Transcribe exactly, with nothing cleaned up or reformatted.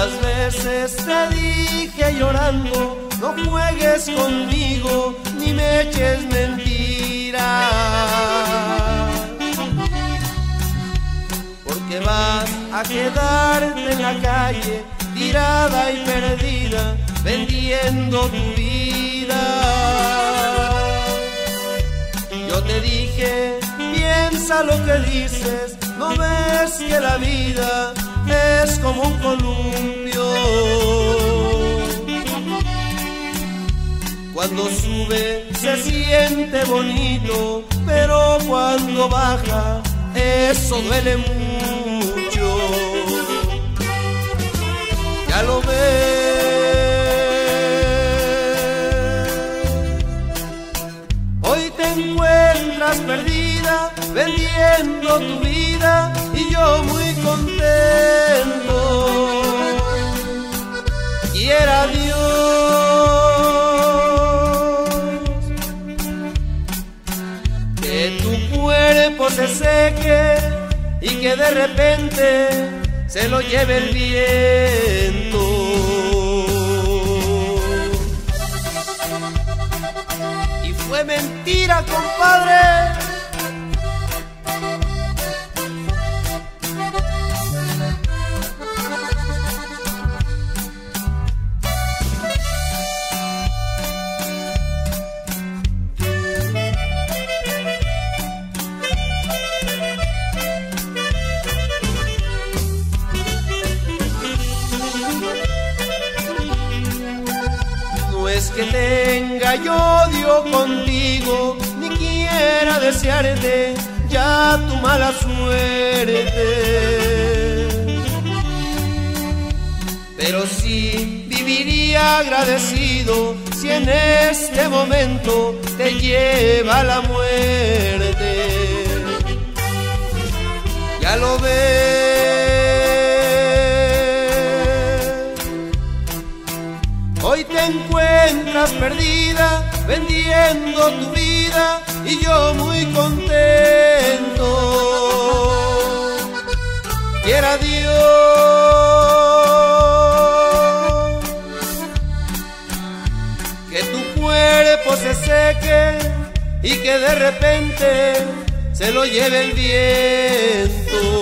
¿Cuántas veces te dije llorando, no juegues conmigo ni me eches mentiras? Porque vas a quedarte en la calle, tirada y perdida, vendiendo tu vida. Yo te dije, piensa lo que dices, no ves que la vida es como un columpio. Cuando sube se siente bonito, pero cuando baja eso duele mucho. Ya lo ves. Hoy te encuentras perdida, vendiendo tu vida, y yo muy contento. Quiera Dios que tu cuerpo se seque y que de repente se lo lleve el viento. Y fue mentira, compadre. No es que tenga yo odio contigo, ni quiera desearte ya tu mala suerte, pero sí viviría agradecido si en este momento te lleva la muerte. Ya lo ves, hoy te encuentras perdida, vendiendo tu vida, y yo muy contento. Quiera Dios que tu cuerpo se seque y que de repente se lo lleve el viento.